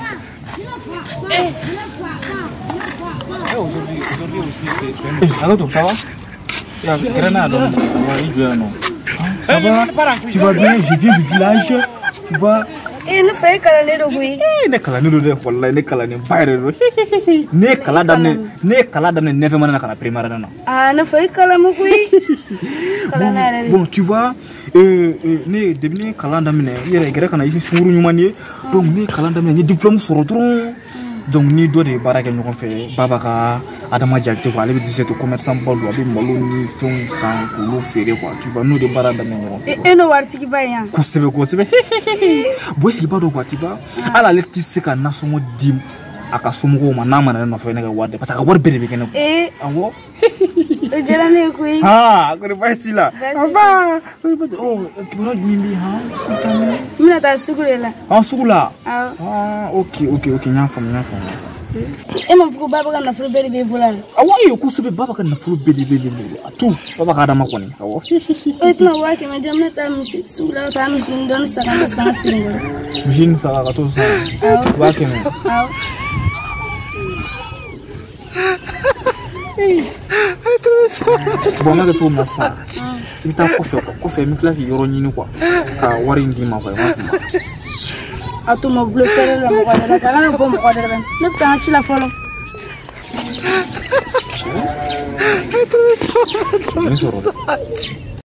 Aujourd'hui aussi, c'est... Alors, ça va? Il y a Grenade, ça va? Tu vas bien? Je viens du village. Tu vas... Eh, ne fais qu'à l'année de oui. Ne kalani do de wallahi ne kalani bayre do ne kala damne ne fe manana kana primara non Ah ne fay kala mo oui bon tu vois ne debine kala damne yere gere kana yi suru nyumani donc ne kala damne ni diplôme soro tron donc ni do de baraka ñoko fe babaka adama jakte ko ale 17 commerçant bodo abi malo ni fon san ko lo fere quoi tu vois nous de baraka damne ñoko e no warti ki bayan ko sebe bo sigi bado quoi tu vois ala le tisse ka nasomo dim aka somo ma na mana no fe ne ga wade parce que war bere be kene awo e jela ne ko yi ha ko ba sila aba oh pour ni ha mina ta sugurela sugula ok nya fam e ma fuko baba kana furu bere be volal awo yo ko sube baba kana furu bere be atu baba ka da makoni awo e tuma wa ke ma jamna ta mi sugula ta mi shin don saka sa singo mijin sa ka to sa wa ke me bon na to ma fa mi ta ko fe mi classe yoro ni quoi ka wari ndi ma ko ma atu mo bleu fere la mo wala ka na bo mo wala ne ta chi la folo Ini suruh.